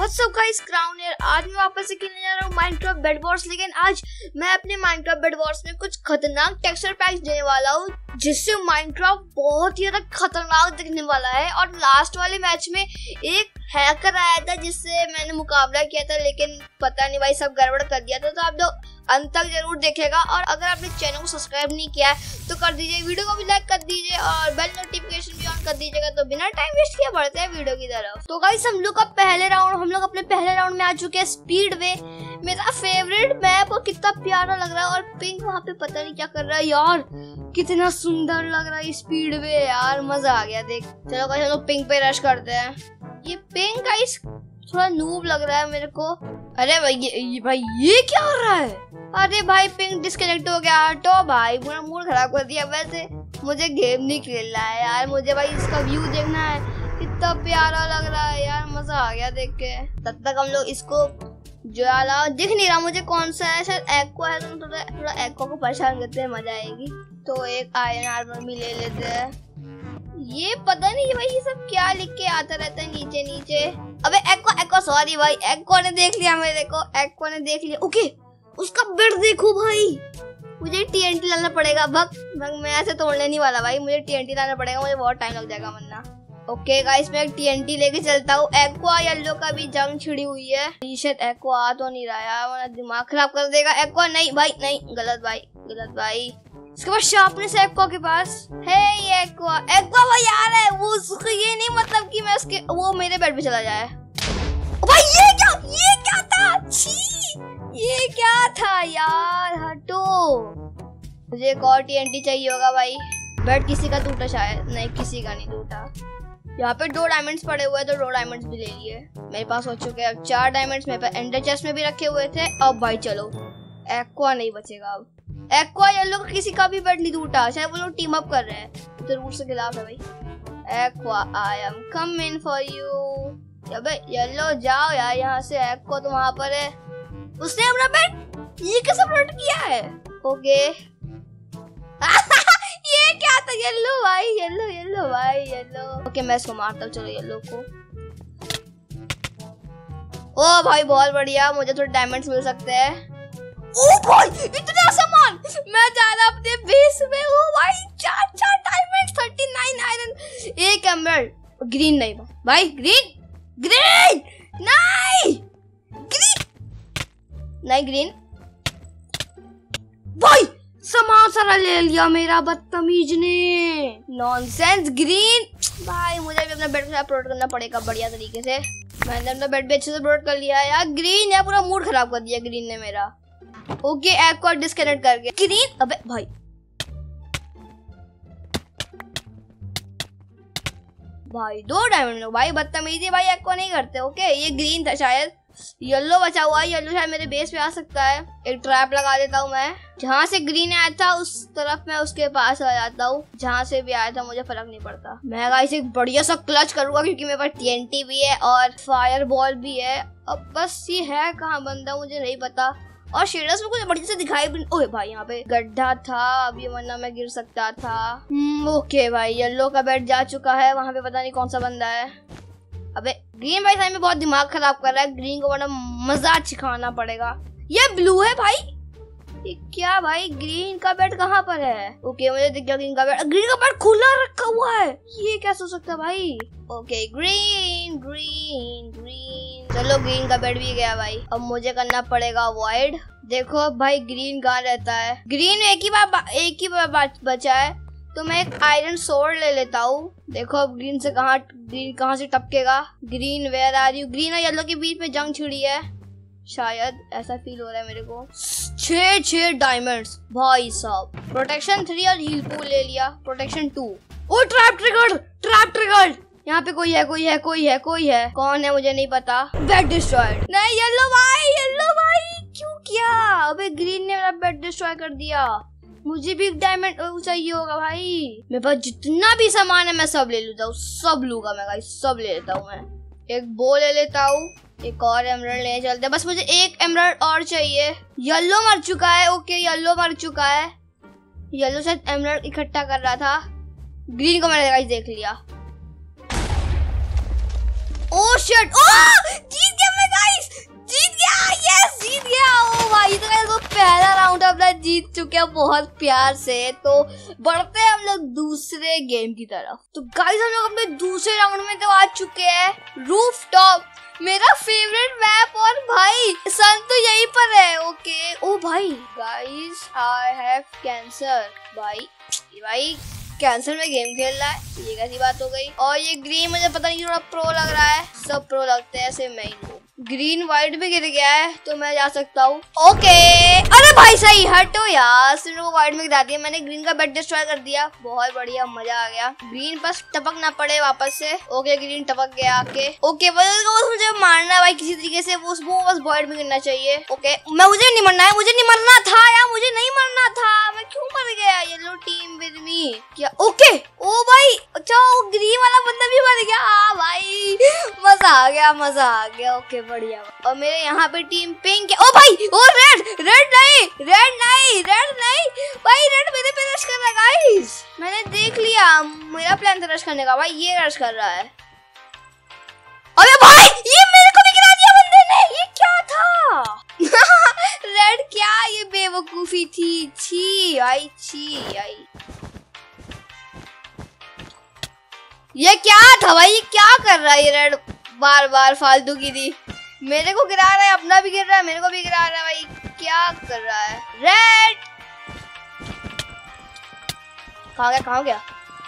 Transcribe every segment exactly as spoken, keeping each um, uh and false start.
What's up guys, crown here. आज मैं वापस से खेलने जा रहा हूँ माइनक्राफ्ट बेड वॉर्स। लेकिन आज मैं अपने माइनक्राफ्ट बेड वॉर्स में कुछ खतरनाक टेक्सचर पैक्स देने वाला हूँ, जिससे माइनक्राफ्ट बहुत ही ज्यादा खतरनाक दिखने वाला है। और लास्ट वाले मैच में एक हैकर आया था जिससे मैंने मुकाबला किया था, लेकिन पता नहीं भाई सब गड़बड़ कर दिया था। तो आप लोग अंत तक जरूर देखेगा। और अगर आपने चैनल को सब्सक्राइब नहीं किया है तो कर दीजिए, वीडियो को भी लाइक कर दीजिए और बेल नोटिफिकेशन भी ऑन कर दीजिएगा। तो बिना टाइम वेस्ट किए बढ़ते हैं वीडियो की तरफ। तो गाइस हम लोग का पहले राउंड हम लोग अपने पहले राउंड में आ चुके हैं। स्पीड वे मेरा फेवरेट मैप, और कितना प्यारा लग रहा है। और पिंक वहाँ पे पता नहीं क्या कर रहा है यार, कितना सुंदर लग रहा है स्पीड वे यार, मजा आ गया देख। चलो गाइस हम लोग पिंक पे रश करते हैं। ये पिंक गाइस थोड़ा नूब लग रहा है मेरे को। अरे भाई ये, ये भाई ये क्या हो रहा है? अरे भाई पिंक डिस्कनेक्ट हो गया। हटो भाई, पूरा मूड खराब कर दिया। वैसे मुझे गेम नहीं खेलना है यार, मुझे भाई इसका व्यू देखना है। कितना प्यारा लग रहा है यार, मजा आ गया देख के। तब तक हम लोग इसको ज्वाला दिख नहीं रहा मुझे कौन सा है, शायद एक्वा है। तो थोड़ा थोड़ा एक्वा को परेशान करते हैं, मजा आएगी। तो एक आयरन आर्मर भी ले लेते हैं। ये पता नहीं भाई ये सब क्या लिख के आता रहता है नीचे नीचे। अबे एक्वा एक्वा सॉरी भाई, एक्वा ने देख लिया मेरे को, एक्वा ने देख लिया। ओके उसका बेड देखो भाई, मुझे टीएनटी लाना पड़ेगा। भग भग मैं ऐसे तोड़ने नहीं वाला भाई, मुझे टीएनटी लाना पड़ेगा, मुझे बहुत टाइम लग जाएगा वरना। ओके गाइस मैं एक टीएनटी लेके चलता हूँ। एक्वा येलो का भी जंग छिड़ी हुई है। शायद एक्वा आ तो नहीं रहा यार, वरना दिमाग खराब कर देगा। एक्वा नहीं भाई, नहीं गलत भाई, गलत भाई। इसके बाद शार्पनेस है एक्वा के पास है। ये एक्वा एक्वा भाई आ रहा है, वो उसको ये नहीं मतलब कि मैं उसके वो मेरे बेड पे चला जाए। ओ भाई ये क्या ये क्या था? छी ये क्या था यार, हटो। मुझे एक और टीएनटी चाहिए होगा भाई। बेड किसी का टूटा शायद, नहीं किसी का नहीं टूटा। यहाँ पे दो डायमंड्स पड़े हुए हैं तो दो डायमंड्स भी ले लिए। मेरे पास हो चुके हैं चार डायमंड्स। मेरे पास एंडर चेस्ट में भी रखे हुए थे। अब भाई चलो एक्वा नहीं बचेगा। अब एक्वा येलो का किसी का भी बेड नहीं टूटा, शायद वो लोग टीम अप कर रहे हैं। तो रूल के खिलाफ है भाई। Aqua I am coming for you. अबे येलो जाओ यार यहाँ से। एक्वा तो वहां पर है, उसने अपना बेड ये कैसे प्लॉट किया है? ओके ये क्या था? येलो भाई, येलो येलो भाई येलो। ओके मैं इसको मारता हूँ। चलो येलो को। ओ भाई बहुत बढ़िया, मुझे थोड़े डायमंड्स मिल सकते हैं। ओ भाई इतना सामान, मैं जा रहा अपने बेस में। ओ भाई चार चार डायमंड, थर्टी नाइन आयरन, एक एमराल्ड। ग्रीन नहीं भाई, ग्रीन ग्रीन नहीं ग्रीन नहीं ग्रीन भाई। सामान सारा ले लिया मेरा बदतमीज ने। नॉनसेंस। ग्रीन भाई मुझे भी अपना बेड को अपलोड करना पड़ेगा बढ़िया तरीके से। मैंने अपना बेड भी अच्छे से अपलोड कर लिया है यार। ग्रीन यार पूरा मूड खराब कर दिया ग्रीन ने मेरा। ओके एक्वा डिस्कनेक्ट कर गया। ग्रीन अबे भाई भाई दो डायमंड भाई, बदतमीजी भाई एक्वा नहीं करते। ओके ये ग्रीन था शायद, येलो बचा हुआ है। येलो शायद मेरे बेस पे आ सकता है। एक ट्रैप लगा देता हूँ मैं। जहाँ से ग्रीन आया था उस तरफ मैं उसके पास आ जाता हूँ। जहाँ से भी आया था मुझे फर्क नहीं पड़ता। मैं गाइस एक बढ़िया सा क्लच करूंगा क्योंकि मेरे पास टीएनटी भी है और फायर बॉल भी है। अब बस ये है कहाँ बंदा मुझे नहीं पता। और शेडर्स में कुछ बढ़िया से दिखाई भी। ओए भाई यहाँ पे गड्ढा था, अभी वरना मैं गिर सकता था। हम्म ओके भाई येलो का बेड जा चुका है, वहाँ पे पता नहीं कौन सा बंदा है। अबे ग्रीन भाई साइड में बहुत दिमाग खराब कर रहा है। ग्रीन को वरना मजा सिखाना पड़ेगा। ये ब्लू है भाई, ये क्या भाई? ग्रीन का बेड कहाँ पर है? ओके मुझे दिख गया ग्रीन का बेड। ग्रीन का बेड खुला रखा हुआ है, ये कैसे हो सकता है भाई? Okay green green green. चलो ग्रीन का बेड भी गया भाई। अब मुझे करना पड़ेगा अवॉइड। देखो अब भाई ग्रीन कहाँ रहता है? ग्रीन एक ही बार एक ही बार बचा है तो मैं एक आयरन सोर्ड ले लेता हूँ। देखो अब ग्रीन से कहाँ ग्रीन कहाँ से टपकेगा। Green where are you? Green और येलो के बीच में जंग छिड़ी है शायद, ऐसा फील हो रहा है मेरे को। छह छह डायमंड्स भाई साहब। प्रोटेक्शन थ्री और हील पूल ले लिया। Protection two. ओ ट्रैप ट्रिगर्ड, ट्रैप ट्रिगर्ड। यहाँ पे कोई है कोई है कोई है कोई है कौन है मुझे नहीं पता। Bed destroyed. नहीं येलो भाई, येलो भाई क्यों किया? अबे ग्रीन ने मेरा बेड डिस्ट्रॉय कर दिया। मुझे भी डायमंड चाहिए होगा भाई। मेरे पास जितना भी सामान है मैं सब ले लेता हूँ, सब लूंगा मैं गाइस, सब ले लेता हूँ मैं। एक बो ले लेता हूँ, एक और एमराल्ड ले चलते हैं। बस मुझे एक एमराल्ड और चाहिए। येलो मर चुका है। ओके येलो मर चुका है। येलो शायद एमराल्ड इकट्ठा कर रहा था। ग्रीन को मैंने गाइस देख लिया। ओह शिट, ओह जीत गया जीत चुके हैं बहुत प्यार से। तो बढ़ते हैं हम लोग दूसरे गेम की तरफ। तो गाइस हम लोग अपने दूसरे राउंड में तो आ चुके हैं। रूफ टॉप मेरा फेवरेट मैप, और भाई सन तो यहीं पर है। ओके ओ भाई गाइस आई हैव कैंसर। भाई भाई कैंसर में गेम खेल रहा है, ये कैसी बात हो गई। और ये ग्रीन मुझे पता नहीं थोड़ा प्रो लग रहा है, सब प्रो लगते हैं ऐसे मैं ही। ग्रीन व्हाइट भी गिर गया है तो मैं जा सकता हूँ। ओके अरे भाई सही हटो यार, सिर्फ वो व्हाइट में गिरा दिया मैंने। ग्रीन का बेड डिस्ट्रॉय कर दिया, बहुत बढ़िया मजा आ गया। ग्रीन बस टपक ना पड़े वापस से। ओके ग्रीन टपक गया आके। ओके बस मुझे मारना है भाई किसी तरीके से, वो बस व्हाइट में गिरना चाहिए। ओके मैं मुझे नहीं मरना है, मुझे नहीं मरना था यार, मुझे नहीं मरना था। मैं क्यों मर गया? येलो टीम विद मी क्या? ओके ओ भाई अच्छा वो ग्रीन वाला बंदा भी मर गया। हाँ भाई मजा आ गया, मजा आ गया। ओके बढ़िया। और मेरे यहाँ पे टीम पिंक है। ओ भाई ओ रेड रेड नहीं रेड नहीं रेड नहीं भाई, रेड मेरे पे रश कर रहा है गाइस। मैंने देख लिया, मेरा प्लान था रश करने का, भाई ये रश कर रहा है। अरे भाई ये मेरे को भी गिरा दिया बंदे ने, ये क्या था? रेड क्या, ये बेवकूफी थी। छी आई छी आई, ये क्या था भाई? ये क्या कर रहा है ये रेड? बार बार फालतू की थी, मेरे को गिरा रहा है, अपना भी गिर रहा है, मेरे को भी गिरा रहा है। भाई क्या कर रहा है रेड? कहाँ गया कहाँ गया?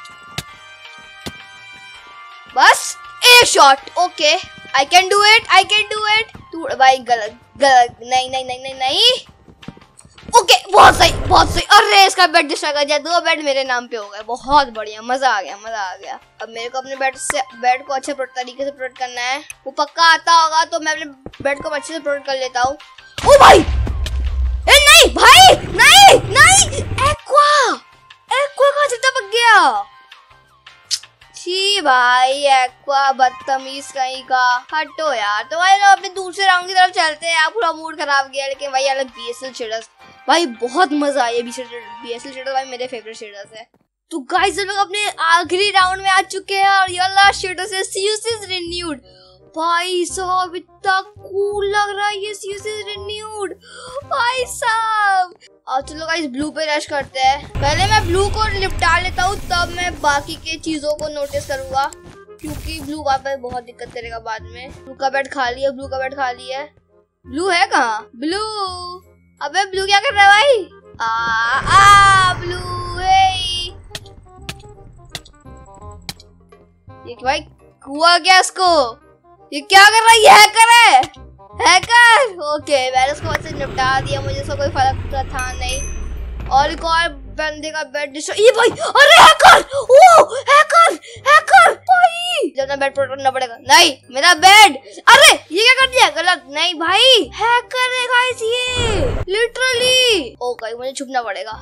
बस एक shot. Okay I can do it, I can do it. तू भाई गलत गलत, नहीं नहीं नहीं नहीं नहीं। ओके बहुत सही बहुत सही। अरे इसका बेड डिस्ट्रॉय कर दिया, दो बेड मेरे नाम पे हो गए। बहुत बढ़िया, मजा आ गया मजा आ गया। अब मेरे को अपने बेड से बेड को अच्छे तरीके से प्रोटेक्ट करना है। वो पक्का आता होगा तो मैं अपने बेड को अच्छे से प्रोटेक्ट कर लेता हूँ। ओ भाई ए नहीं भाई नहीं नहीं, एक्वा एक्वा कहाँ से टपक गया? छी भाई एक्वा बदतमीज कहीं का, हटो यार। तो भाई लोग अपने दूसरे राउंड की तरफ चलते हैं। पूरा मूड खराब गया, लेकिन भाई अलग बीएसएल शेडर्स भाई बहुत मजा आया। बीएसएल शेडर्स भाई मेरे फेवरेट शेडर्स है। तो गाइस हम लोग अपने आखिरी राउंड में आ चुके हैं और ये लास्ट शेडर्स है सीयूएस इज रिन्यूड। भाई साहब इतना कूल लग रहा है ये सीयूएस इज रिन्यूड भाई साहब। और चलो गाइस ब्लू पे रश करते हैं। पहले मैं ब्लू को निपटा लेता हूँ, तब मैं बाकी के चीजों को नोटिस करूंगा, क्योंकि ब्लू वहाँ पे बहुत दिक्कत करेगा बाद में। ब्लू का बेड खाली है, ब्लू का बेड खाली है। ब्लू है कहाँ? ब्लू अबे ब्लू क्या कर रहा है भाई? आ आ ब्लू है ये भाई, हुआ क्या इसको? ये क्या कर रहा है? ये हैकर है, हैकर। ओके मैंने उसको अच्छे निपटा दिया, मुझे उसका कोई फर्क था नहीं। और एक और बंदे का बेड डिस्ट्रॉय। ये भाई अरे हैकर, ओ हैकर हैकर भाई, जब ना बेड प्रोटेक्ट करना पड़ेगा। नहीं मेरा बेड, अरे ये क्या कर दिया? गलत नहीं भाई, हैकर है गाइस ये लिटरली। ओके मुझे छुपना पड़ेगा।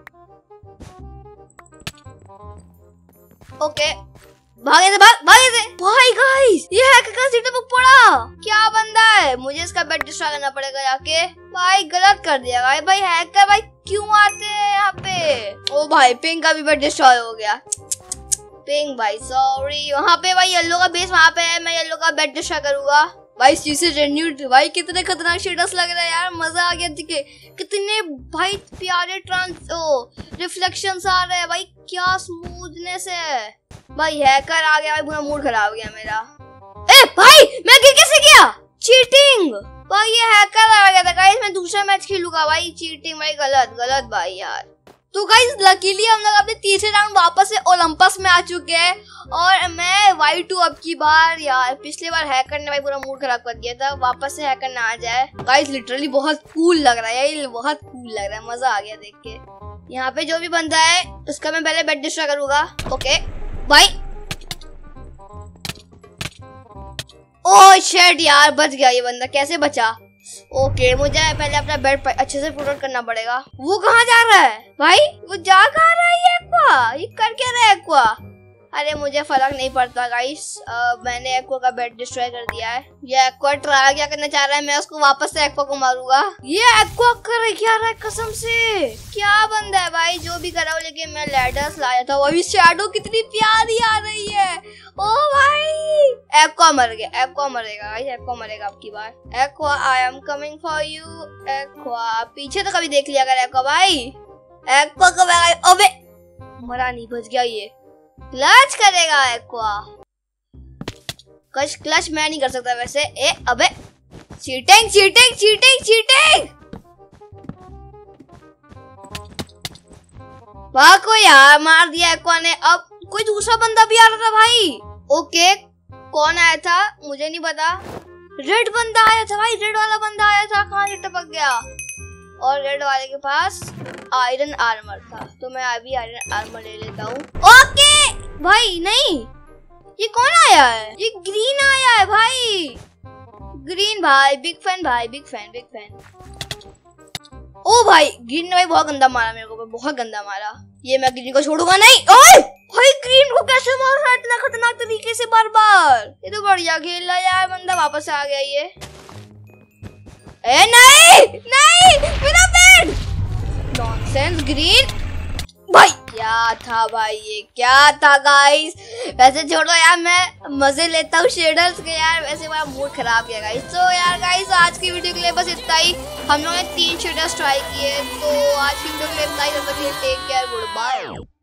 ओके भागे से भाग भागे से भाई गाइस, ये हैकर का सीट पे पड़ा। क्या बंदा है? मुझे इसका बेड डिस्ट्रॉय करना पड़ेगा जाके। भाई गलत कर दिया भाई, भाई हैकर भाई क्यों आते हैं यहाँ पे? ओ भाई पिंक का भी बेड डिस्ट्रॉय हो गया। पिंक भाई सॉरी, वहाँ पे भाई येलो का बेस वहाँ पे है, मैं येलो का बेड डिस्ट्रॉय करूंगा। भाई सीसी रेन्यूड भाई कितने खतरनाक शेडर्स लग रहे हैं यार, मजा आ गया। दिखे कितने भाई प्यारे ट्रांस ओ रिफ्लेक्शंस आ रहे हैं भाई, क्या स्मूथनेस है भाई। हैकर आ गया भाई, पूरा मूड खराब हो गया मेरा। ए भाई मैं गिर कैसे गया? चीटिंग भाई, ये हैकर आ गया था गाइस। मैं दूसरा मैच खेलूंगा भाई, चीटिंग भाई, गलत गलत भाई यार। तो गाइस लकीली हम लोग अपने तीसरे राउंड वापस से ओलंपस में आ चुके हैं और मैं वाई टू अब की बार। यार पिछली बार हैकर ने भाई पूरा मूड खराब कर दिया था, वापस से हैकर ना आ जाए। गाइस लिटरली बहुत कूल लग रहा है, ये बहुत कूल लग रहा है, मजा आ गया देख के। यहाँ पे जो भी बंदा है उसका मैं पहले बेड डिस्ट्रॉय करूंगा। ओके भाई ओह शिट यार, बच गया ये बंदा, कैसे बचा? ओके मुझे पहले अपना बेड अच्छे से प्रोटेक्ट करना पड़ेगा। वो कहाँ जा रहा है भाई? वो जा कहाँ रहा है ये एक्वा? ये कर क्या रहा है एक्वा? अरे मुझे फर्क नहीं पड़ता गाइस, मैंने एक्वा का बेड डिस्ट्रॉय कर दिया है। ये एक्वा ट्राई क्या करना चाह रहा है, मैं उसको वापस से एक्वा को मारूंगा। ये एक्वा कर क्या रहा है कसम से, क्या बंदा है भाई जो भी करा हो। लेकिन मैं लैडर्स लाया था, वही शैडो कितनी प्यारी आ रही है। ओ भाई एक्वा मर गया, एक्वा मरेगा गाइस, एक्वा मरेगा आपकी बार। Aqua I am coming for you. Aqua पीछे तो कभी देख लिया कर एक्वा भाई। एक्वा को अबे मरा नहीं, बच गया। ये क्लच करेगा एक्वा। क्लच क्लच मैं नहीं कर सकता वैसे। ए अबे चीटिंग चीटिंग चीटिंग चीटिंग। वाह को यार मार दिया एक्वा ने। अब कोई दूसरा बंदा भी आ रहा था भाई। ओके कौन आया था मुझे नहीं पता। रेड बंदा आया था भाई, रेड वाला बंदा आया था। कहाँ से टपक गया। और रेड वाले के पास आयरन आर्मर था, तो मैं अभी आयरन आर्मर ले लेता हूँ। ओके भाई नहीं, ये कौन आया है, ये ग्रीन आया है भाई। ग्रीन भाई बिग फैन भाई, बिग फैन बिग फैन। ओ भाई ग्रीन ने भाई बहुत गंदा मारा मेरे को, बहुत गंदा मारा। ये मैं ग्रीन को छोड़ूंगा नहीं। ओए भाई ग्रीन को कैसे मार रहा है इतना खतरनाक तरीके से बार बार। ये तो बढ़िया खेल रहा है यार, बंदा वापस आ गया ये। ए नहीं नहीं मेरा बेड। नॉनसेंस ग्रीन भाई, क्या था भाई ये, क्या था गाइस। वैसे छोड़ो यार, मैं मजे लेता हूँ शेडर्स के यार, वैसे मेरा मूड खराब किया गाइस। तो यार गाइस आज की वीडियो के लिए बस इतना ही। हम लोगों ने तीन शेडर्स ट्राई किए, तो आज की वीडियो के लिए इतना ही। Take care, good bye.